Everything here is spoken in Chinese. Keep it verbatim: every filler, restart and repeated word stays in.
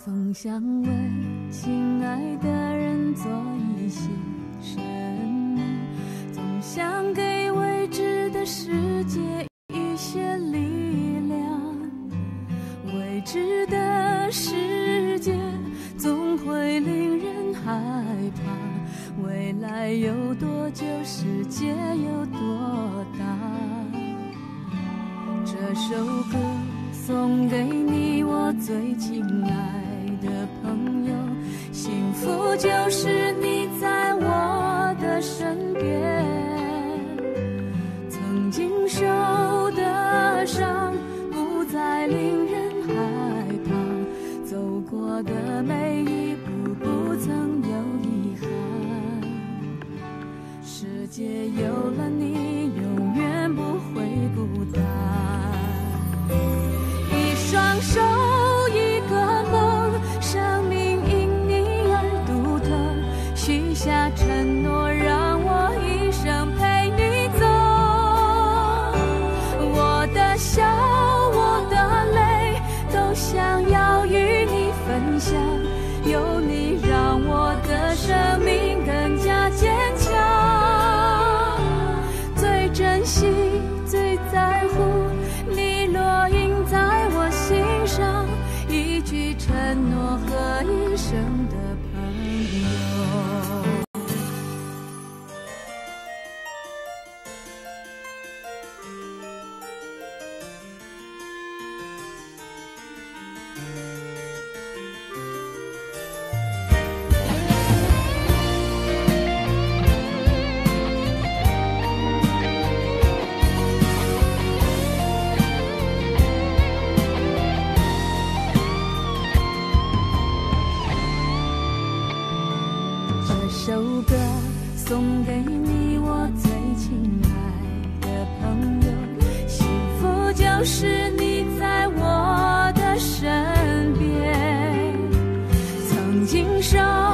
总想为亲爱的人做一些什么，总想给未知的世界一些力量。未知的世界总会令人害怕，未来有多久，世界有多大。这首歌送给你，我最亲爱的朋友，幸福就是你在我的身边。曾经受的伤不再令人害怕，走过的每一步不曾有遗憾。世界有了你，永远不会孤单。一双手一个梦，生命因你而独特，许下承诺让我一生陪你走。我的笑我的泪都想要与你分享，有你让我的生命更加坚强。最珍惜最在乎你落印在我心上，一句承诺和一生的朋友。这首歌送给你，我最亲爱的朋友，幸福就是你在我的身边。曾经受